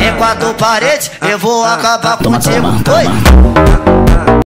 Em quatro paredes eu vou acabar contigo. Oi.